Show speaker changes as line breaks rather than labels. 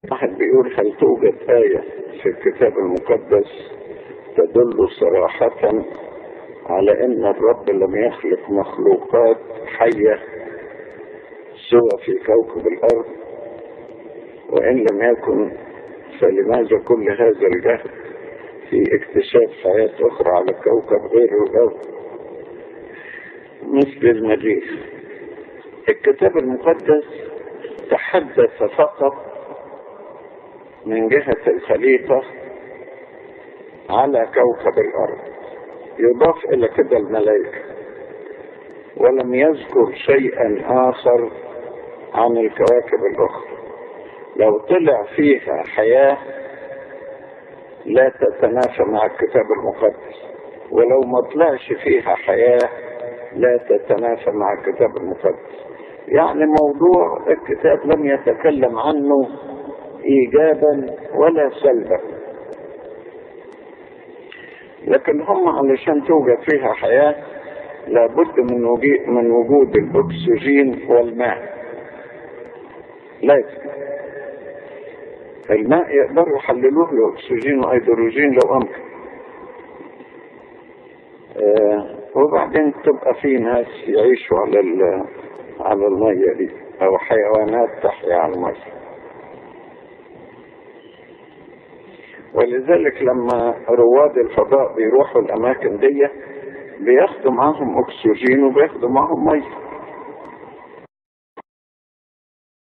واحد بيقول: هل توجد آية في الكتاب المقدس تدل صراحة على أن الرب لم يخلق مخلوقات حية سوى في كوكب الأرض؟ وإن لم يكن فلماذا كل هذا الجهد في اكتشاف حياة أخرى على كوكب غير الأرض مثل المريخ؟ الكتاب المقدس تحدث فقط من جهة الخليقة على كوكب الأرض، يضاف إلى كده الملائكة، ولم يذكر شيئا آخر عن الكواكب الأخرى. لو طلع فيها حياة لا تتنافى مع الكتاب المقدس، ولو ما طلعش فيها حياة لا تتنافى مع الكتاب المقدس. يعني موضوع الكتاب لم يتكلم عنه إيجابا ولا سلبا، لكن هم علشان توجد فيها حياة لابد من وجود الأكسجين والماء. لازم الماء يقدروا يحللوه لأكسجين وهيدروجين لو أمكن، وبعدين تبقى في ناس يعيشوا على المية دي، أو حيوانات تحيا على المية. ولذلك لما رواد الفضاء بيروحوا الأماكن دي بياخدوا معاهم أكسجين وبياخدوا معاهم مية.